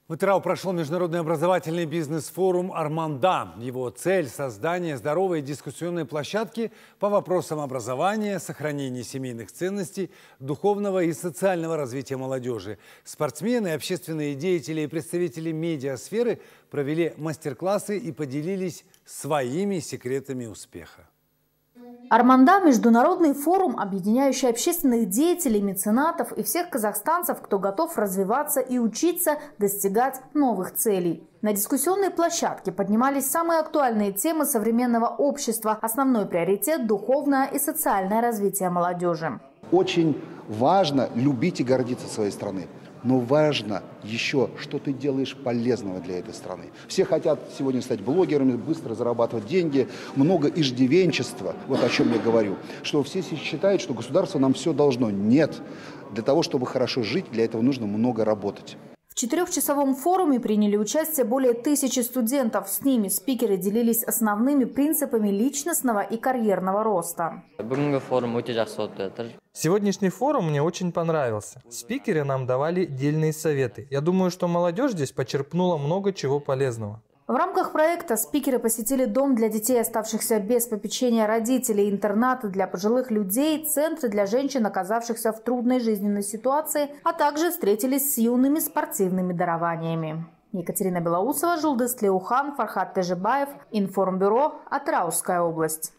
В Атырау прошел международный образовательный бизнес-форум «Арманда». Его цель – создание здоровой дискуссионной площадки по вопросам образования, сохранения семейных ценностей, духовного и социального развития молодежи. Спортсмены, общественные деятели и представители медиасферы провели мастер-классы и поделились своими секретами успеха. «Арманда» – международный форум, объединяющий общественных деятелей, меценатов и всех казахстанцев, кто готов развиваться и учиться достигать новых целей. На дискуссионной площадке поднимались самые актуальные темы современного общества. Основной приоритет – духовное и социальное развитие молодежи. Очень важно любить и гордиться своей страной. Но важно еще, что ты делаешь полезного для этой страны. Все хотят сегодня стать блогерами, быстро зарабатывать деньги, много иждивенчества, вот о чем я говорю. Что все считают, что государство нам все должно. Нет. Для того, чтобы хорошо жить, для этого нужно много работать. В 4-часовом форуме приняли участие более 1000 студентов. С ними спикеры делились основными принципами личностного и карьерного роста. Сегодняшний форум мне очень понравился. Спикеры нам давали дельные советы. Я думаю, что молодежь здесь почерпнула много чего полезного. В рамках проекта спикеры посетили дом для детей, оставшихся без попечения родителей, интернаты для пожилых людей, центры для женщин, оказавшихся в трудной жизненной ситуации, а также встретились с юными спортивными дарованиями. Екатерина Белоусова, Жулдыз Тлеухан, Фархат Тежибаев, Информбюро, Атырауская область.